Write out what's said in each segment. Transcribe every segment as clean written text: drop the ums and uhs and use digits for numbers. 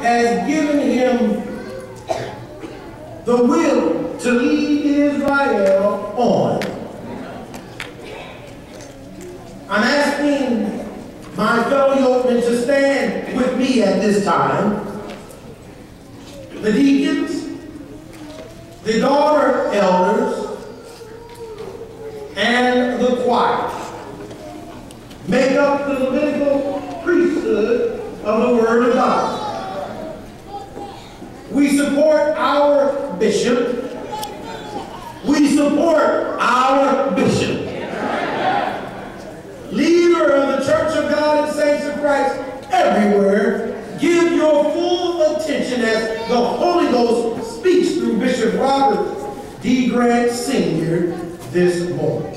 has given him the will to lead Israel on. I'm asking my fellow yokemen to stand with me at this time. The deacons, the daughter elders, and the choir make up the Levitical priesthood of the Word of God. We support our bishop. We support our bishop. Leader of the Church of God and Saints of Christ everywhere, give your full attention as the Holy Ghost speaks through Bishop Robert D. Grant Sr. this morning.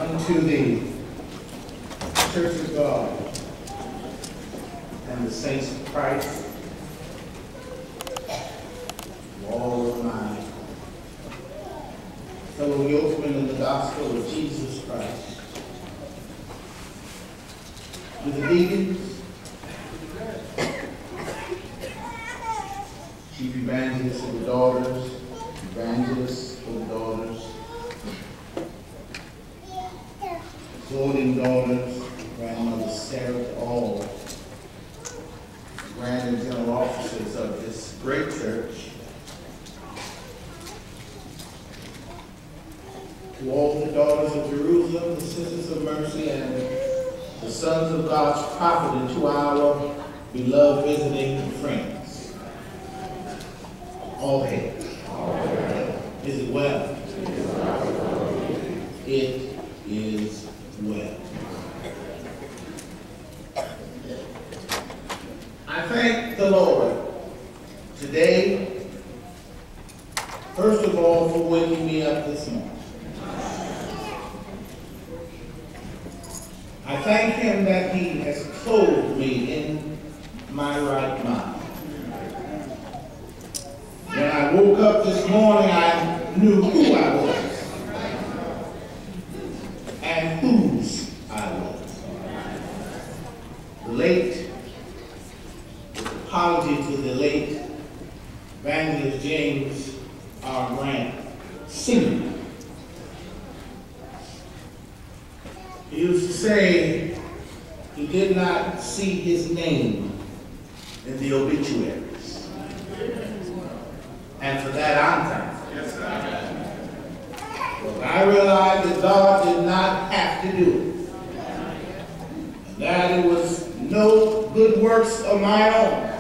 unto the Church of God and the saints of Christ, all of my fellow yokesmen in the gospel of Jesus Christ, to the deacons, chief evangelists of the daughters, evangelists of the daughters, exhorting daughters, Grandmother Sarah, to all grand and general officers of this great church, to all the daughters of Jerusalem, the sisters of mercy, and the sons of God's prophet, and to our beloved visiting friends. All hail. Is it well? It is well. I thank the Lord today, first of all, for waking me up this morning. I thank him that he has clothed me in my right mind. When I woke up this morning, I knew who I was and whose I was. The late, apology to the late Evangelist James R. Grant Sr. He used to say he did not see his name in the obituaries. And for that, I'm thankful. Yes, sir. But I realized that God did not have to do it. And that it was no good works of my own